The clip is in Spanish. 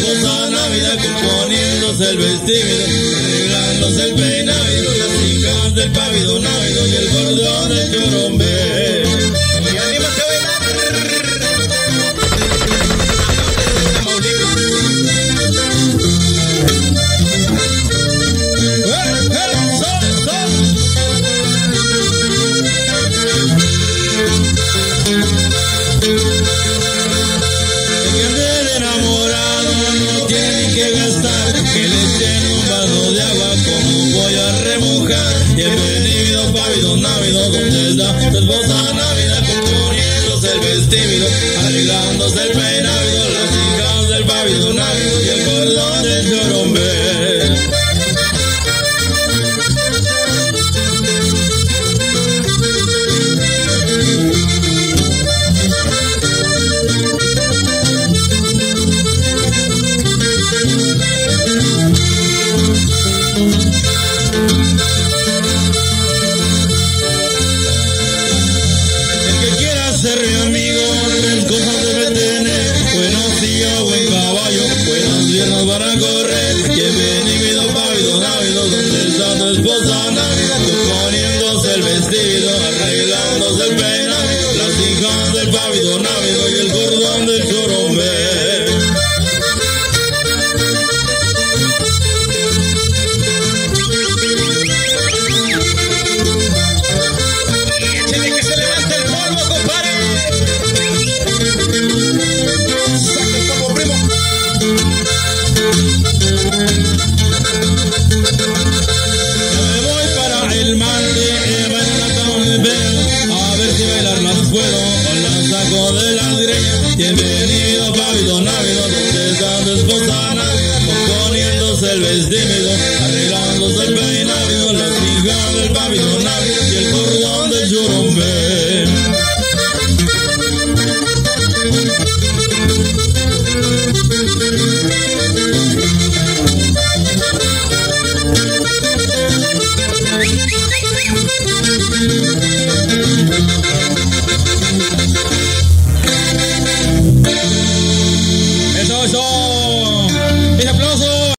esposa Navidad, componiéndose el vestido, arreglándose el peinado, las hijas del pavido návido y el cordón del chorombe. Y anímate a bailar. Que le echen un vaso de agua como voy a remojar. Bienvenido pavido návido, donde está tu esposa Navidad, componiéndose el vestido, arreglándose el peinado, las hijas del pavido návido y el cordón del chorombe. Ser mi amigo, tres cosas debe tener: buenos días, buen caballo, buenas piernas para correr. Bienvenido pavido návido, donde está tu esposa Navidad, componiéndose el vestido, arreglándose el peinado, las hijas del pavido návido y el cordón del chorombe. A ver si bailar más puedo, o la saco de las greñas. Bienvenido pavido návido, donde está tu esposa Navidad, componiéndose el vestido, arreglándose el peinado, las hijas del pavido návido y el cordón del chorombe.